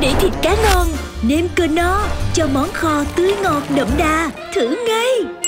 để thịt cá ngon, nêm cờ no cho món kho tươi ngọt đậm đà. Thử ngay.